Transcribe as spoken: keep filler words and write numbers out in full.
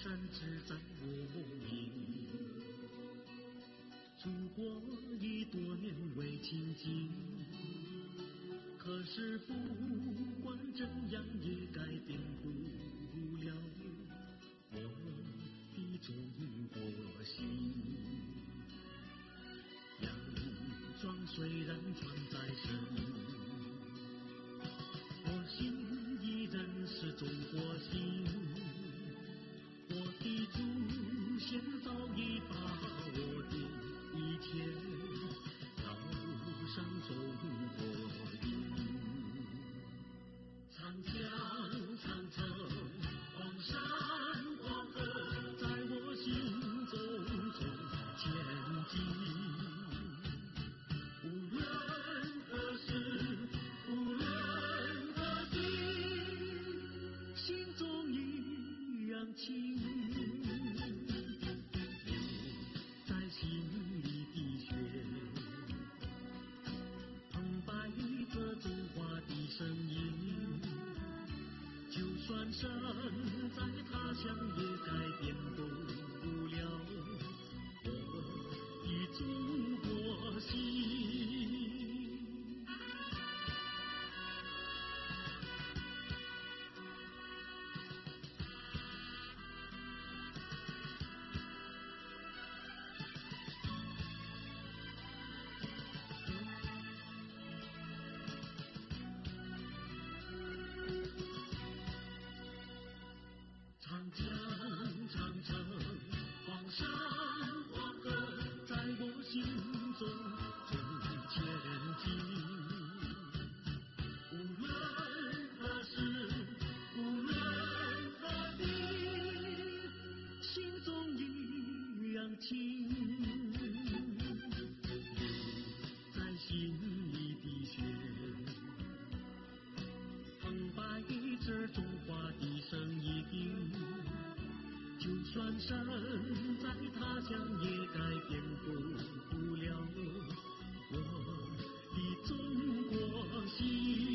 山只在我命。祖国已多年未亲近，可是不管怎样也改变不了我的中国心。洋装虽然穿在身，我心依然是中国心。我的祖先早已把我的一切烙上中国印。长江长城黄山黄河在我心中中前进。无论何时无论何地，心中一样亲。在心里的血澎湃着中华的声音，就算身在他乡也改变不了我的中国心。长江长城黄山黄河在我心中中前进。无论何时无论何地，心中一样亲。在心里的血澎湃着中华的声音，就算身在他乡也改变不了我的中国心。